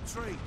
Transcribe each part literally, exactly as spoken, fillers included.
retreat.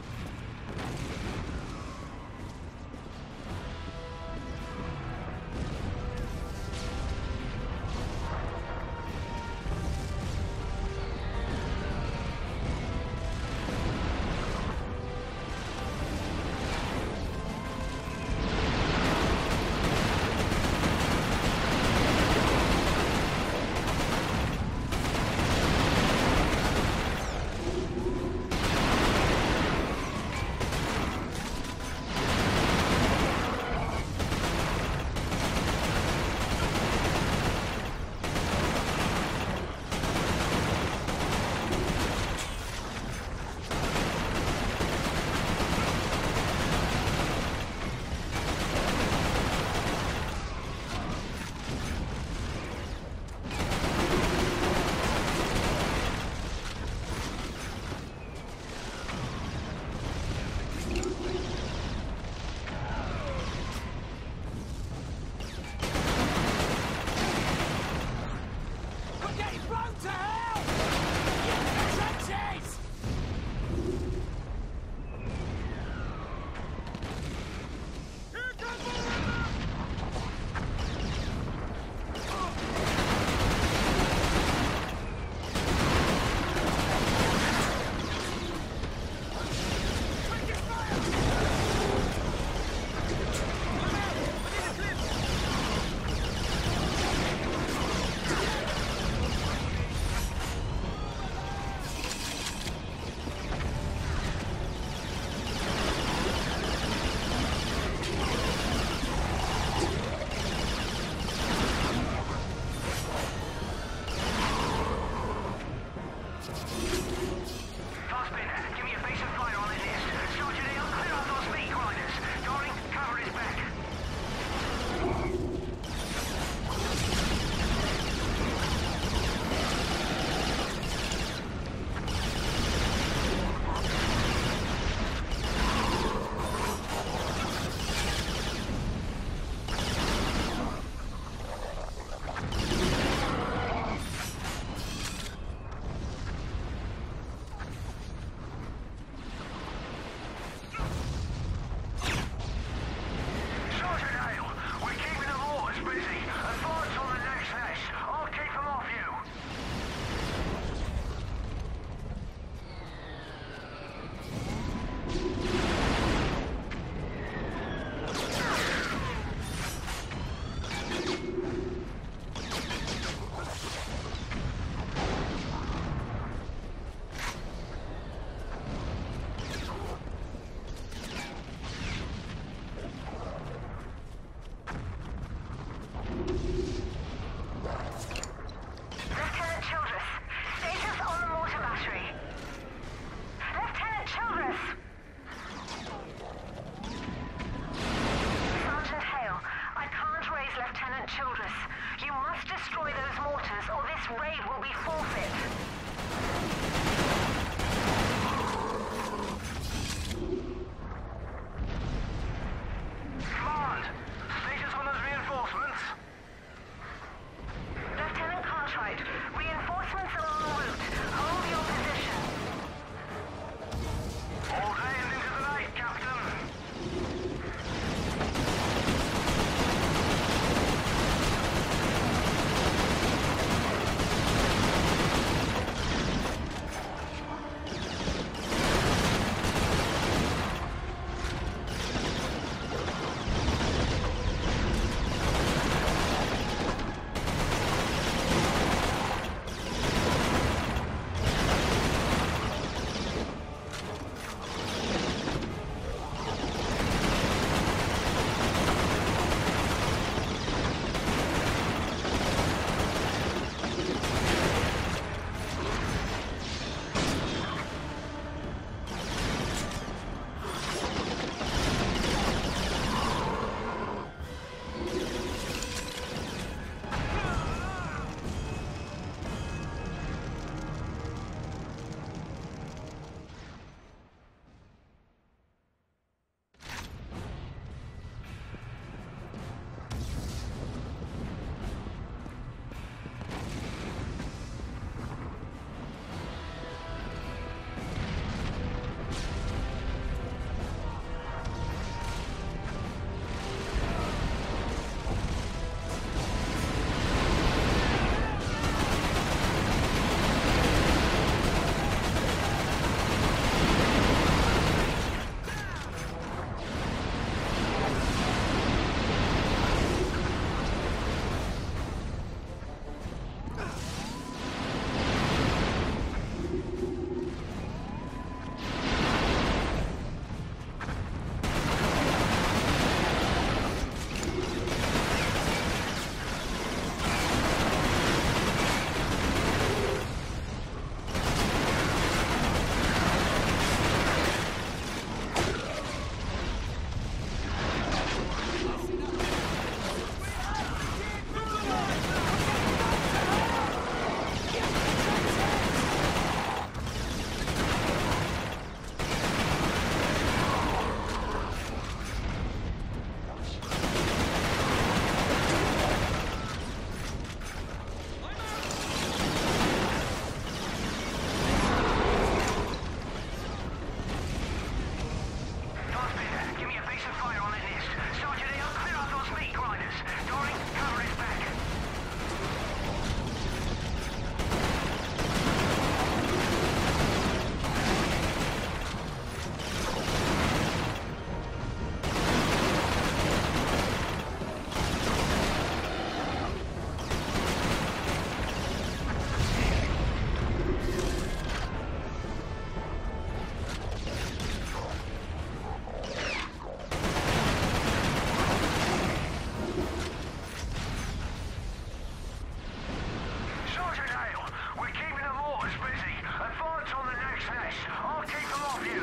flesh. I'll keep them off you.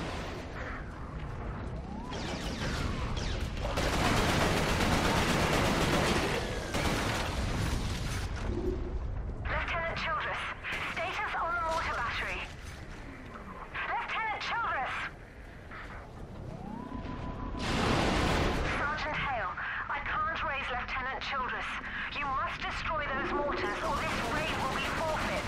Lieutenant Childress, status on the mortar battery. Lieutenant Childress! Sergeant Hale, I can't raise Lieutenant Childress. You must destroy those mortars or this raid will be forfeit.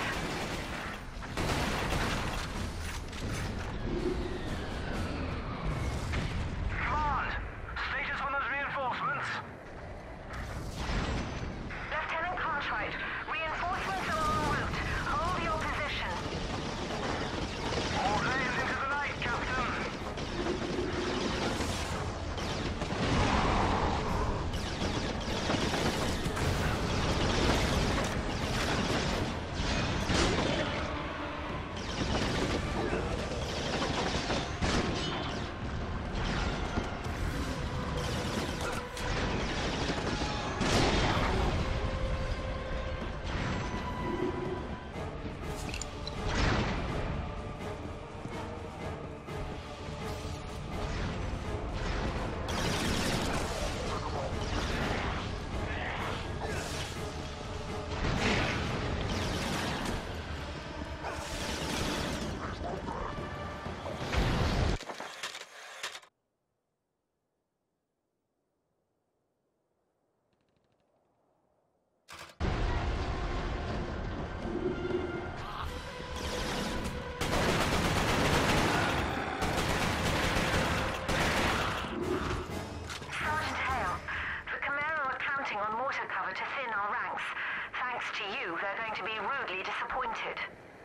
Command! Status on those reinforcements? Lieutenant Cartwright, reinforcements are en route. Hold your position. All hands into the night, Captain. Sergeant Hale, the Camaro are counting on mortar cover to thin our ranks. Thanks to you, they're going to be rudely disappointed.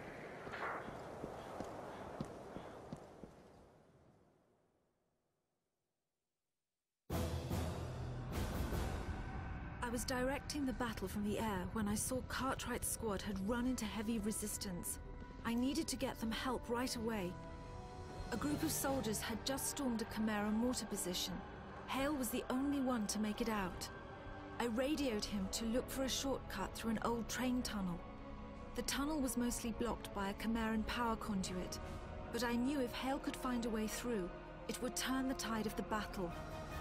I was directing the battle from the air when I saw Cartwright's squad had run into heavy resistance. I needed to get them help right away. A group of soldiers had just stormed a Camaro mortar position. Hale was the only one to make it out. I radioed him to look for a shortcut through an old train tunnel. The tunnel was mostly blocked by a Camaran power conduit, but I knew if Hale could find a way through, it would turn the tide of the battle.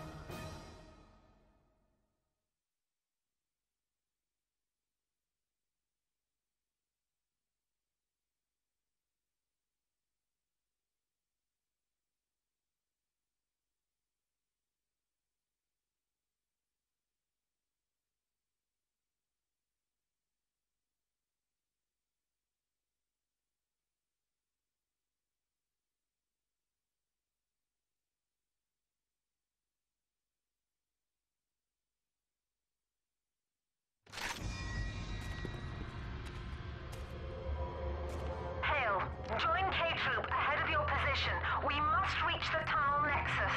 Hale, join K-Troop ahead of your position. We must reach the tunnel nexus.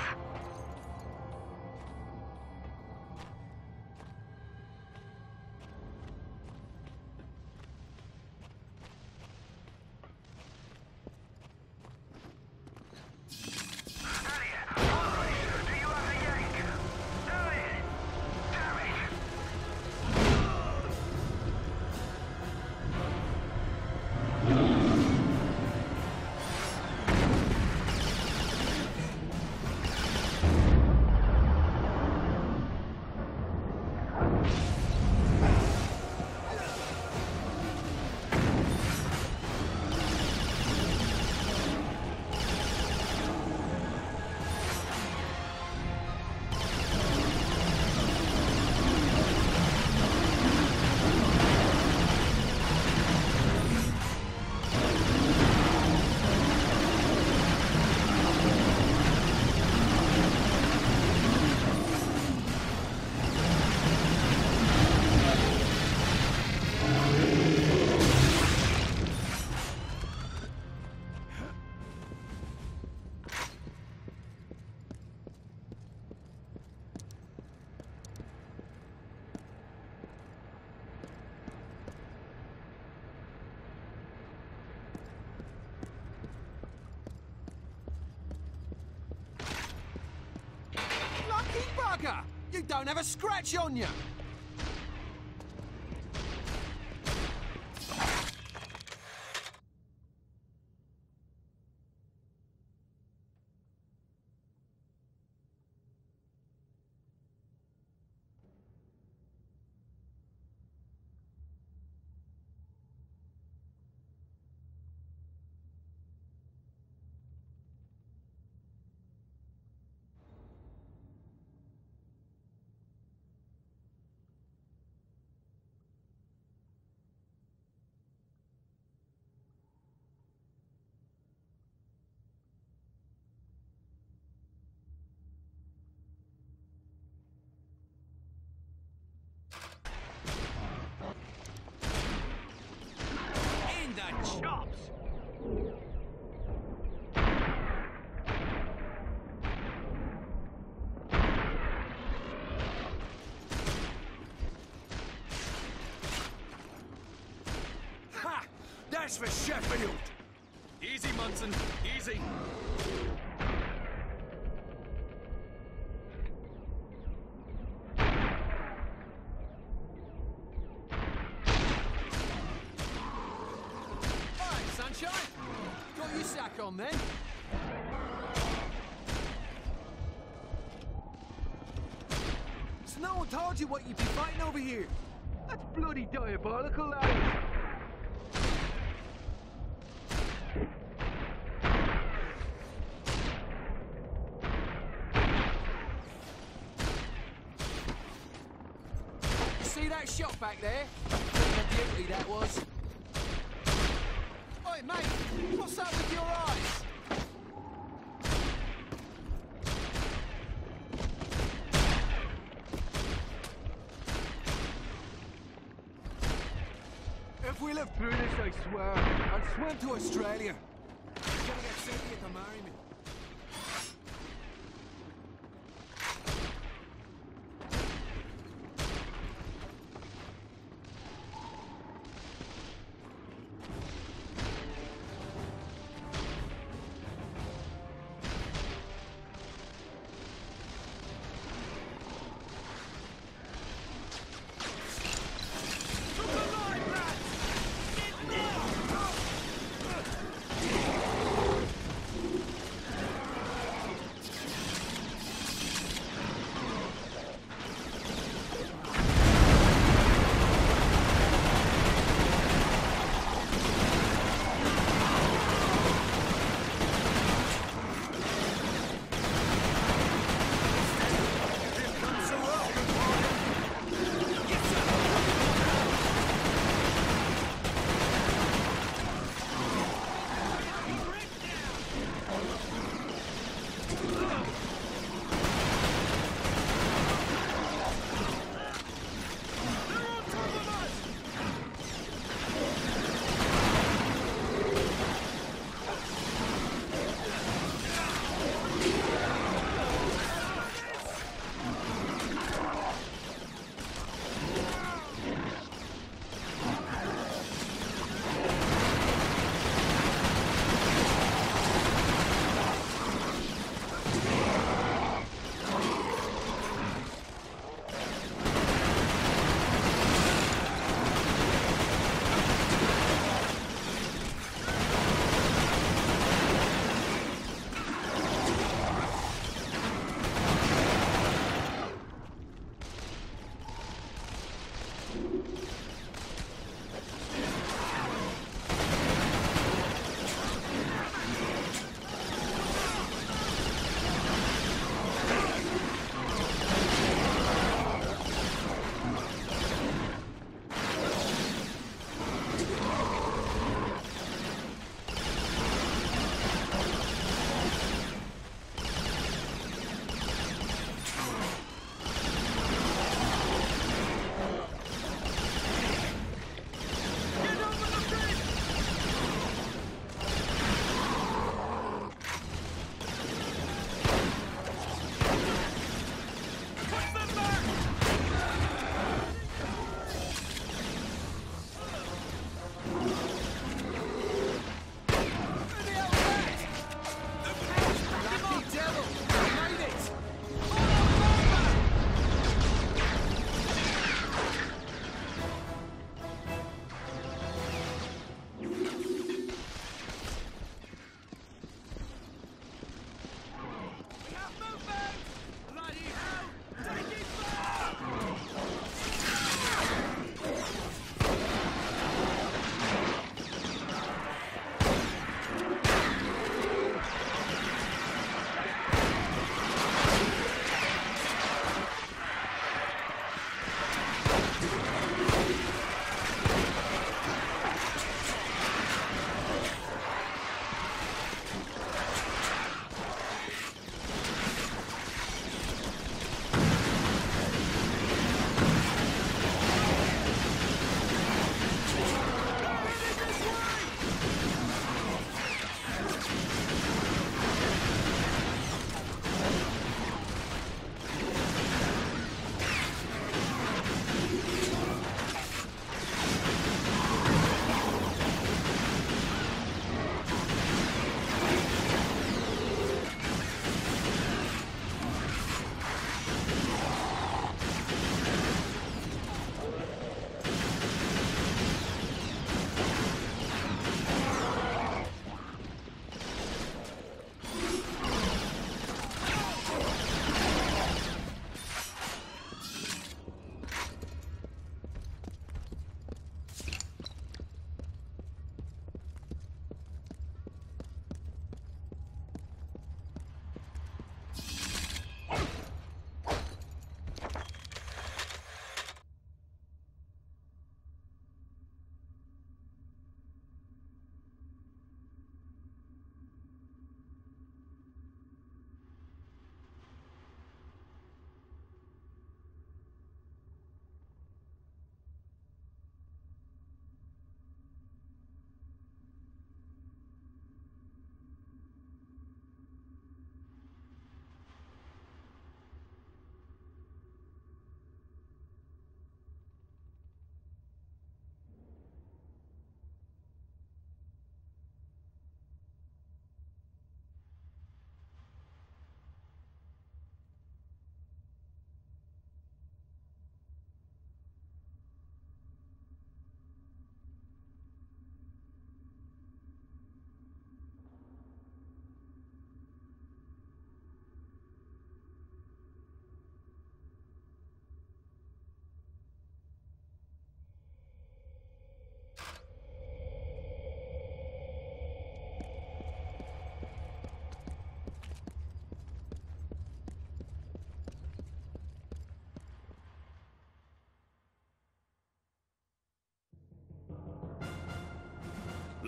You don't have a scratch on you! That's for Sheffield! Easy, Munson, easy. Alright, sunshine. Got your sack on then. So no one told you what you'd be fighting over here. That's bloody diabolical, lads. See that shot back there? What a beauty that was. Oi, mate, what's up with your eyes? If we live through this, I swear, I'll swim to Australia. I'm gonna get Cynthia to marry me.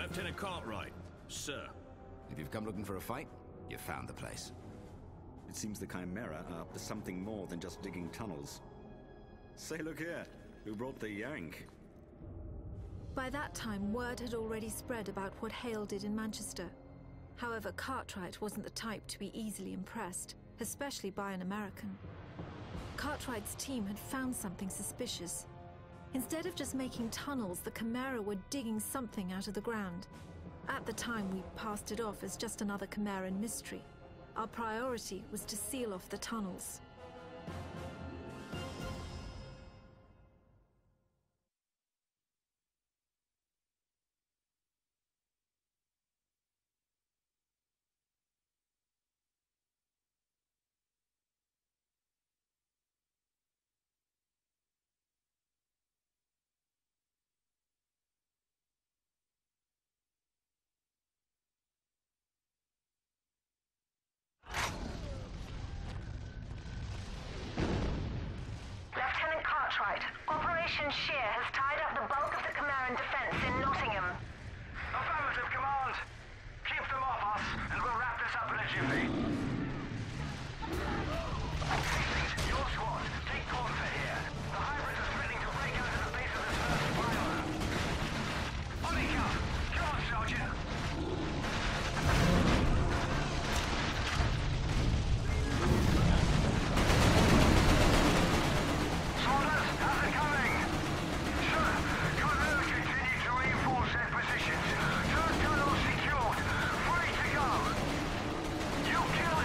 Lieutenant Cartwright, sir. If you've come looking for a fight, you've found the place. It seems the Chimera are up to something more than just digging tunnels. Say, look here. Who brought the yank? By that time, word had already spread about what Hale did in Manchester. However, Cartwright wasn't the type to be easily impressed, especially by an American. Cartwright's team had found something suspicious. Instead of just making tunnels, the Chimera were digging something out of the ground. At the time, we passed it off as just another Chimeran mystery. Our priority was to seal off the tunnels. Operation Shear has tied up the bulk of the Chimeran defense in Nottingham. Affirmative, Command. Keep them off us, and we'll wrap this up in a jiffy. Hastings, your squad, take course for here. The hybrids are threatening to break out of the base of this first flyover. On it, come. Come on, Sergeant. You kill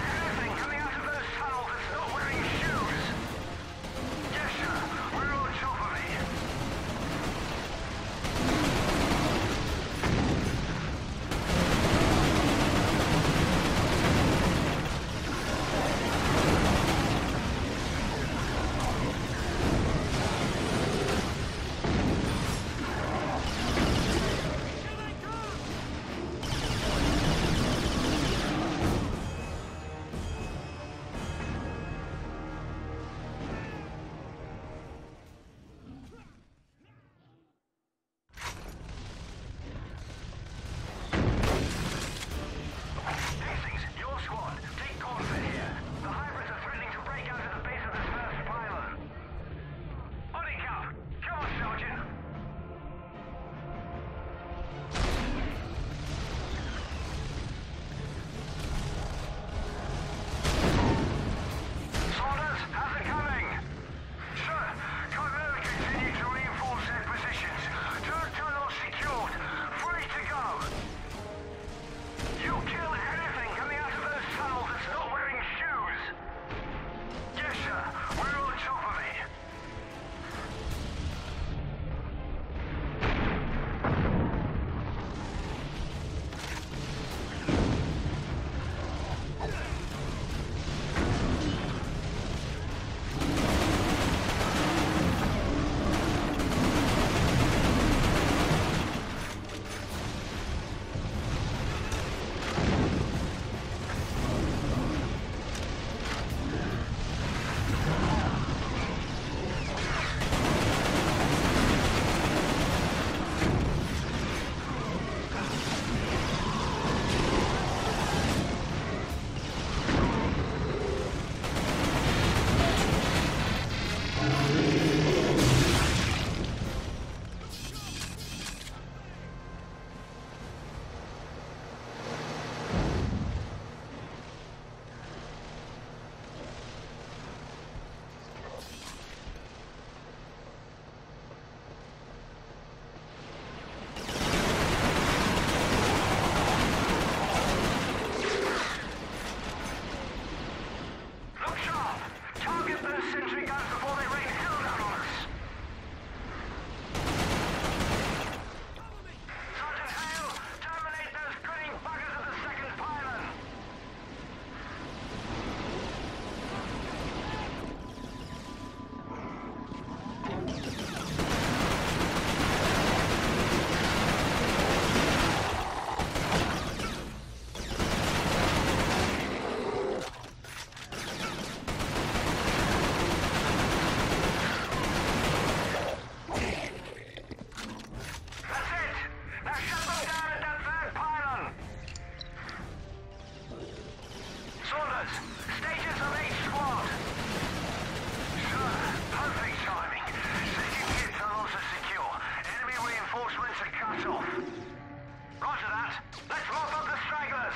stragglers. Stations of each squad. Sir, perfect timing. Second gear tunnels are secure. Enemy reinforcements are cut off. Roger that. Let's mop up the stragglers.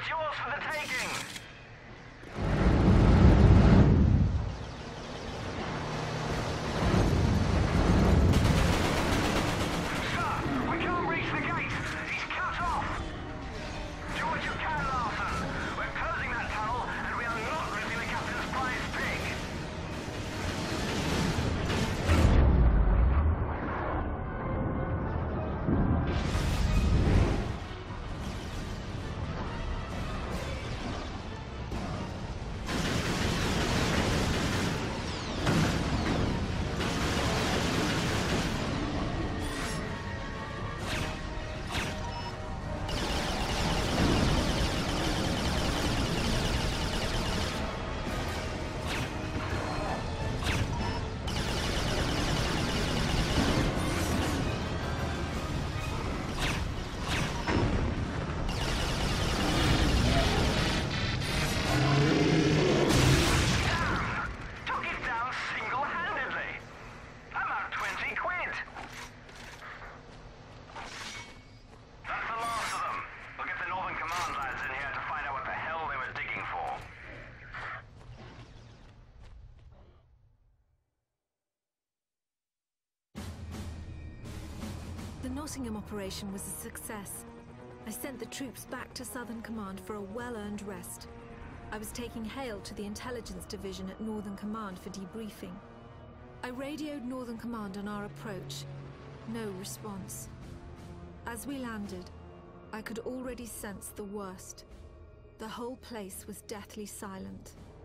It's yours for the taking! Sir, we can't reach the gate! He's cut off! Do what you can, Larson! We're closing that tunnel, and we are not losing the captain's prize pig! The Nottingham operation was a success. I sent the troops back to Southern Command for a well-earned rest. I was taking Hale to the Intelligence Division at Northern Command for debriefing. I radioed Northern Command on our approach. No response. As we landed, I could already sense the worst. The whole place was deathly silent.